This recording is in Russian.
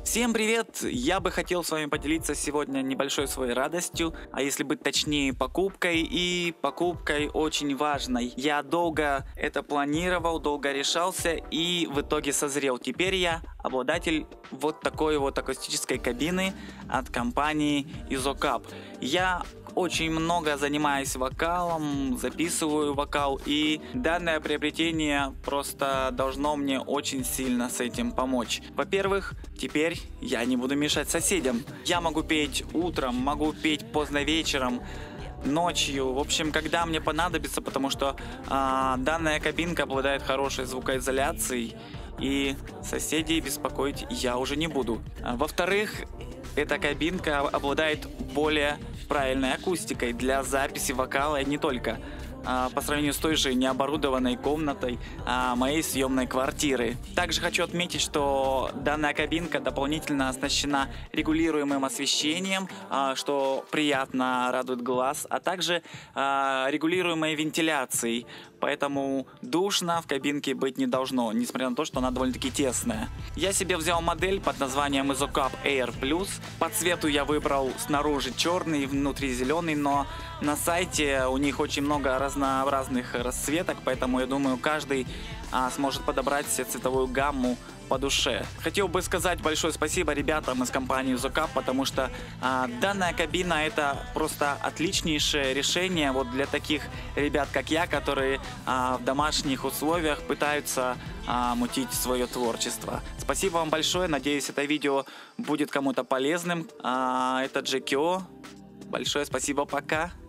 Всем привет! Я бы хотел с вами поделиться сегодня небольшой своей радостью, а если быть точнее покупкой, и покупкой очень важной. Я долго это планировал, долго решался и в итоге созрел. Теперь я обладатель вот такой вот акустической кабины от компании Izocap. Я очень много занимаюсь вокалом, записываю вокал, и данное приобретение просто должно мне очень сильно с этим помочь. Во-первых, теперь я не буду мешать соседям. Я могу петь утром, могу петь поздно вечером, ночью, в общем, когда мне понадобится, потому что данная кабинка обладает хорошей звукоизоляцией, и соседей беспокоить я уже не буду. Во-вторых, эта кабинка обладает более правильной акустикой для записи вокала и не только. По сравнению с той же необорудованной комнатой моей съемной квартиры. Также хочу отметить, что данная кабинка дополнительно оснащена регулируемым освещением, что приятно радует глаз, а также регулируемой вентиляцией. Поэтому душно в кабинке быть не должно, несмотря на то, что она довольно-таки тесная. Я себе взял модель под названием Izocap Air Plus. По цвету я выбрал снаружи черный, внутри зеленый, но на сайте у них очень много разнообразных расцветок, поэтому я думаю, каждый сможет подобрать себе цветовую гамму по душе. Хотел бы сказать большое спасибо ребятам из компании Izocap, потому что данная кабина это просто отличнейшее решение вот для таких ребят, как я, которые в домашних условиях пытаются мутить свое творчество. Спасибо вам большое, надеюсь, это видео будет кому-то полезным. Это GKO. Большое спасибо, пока.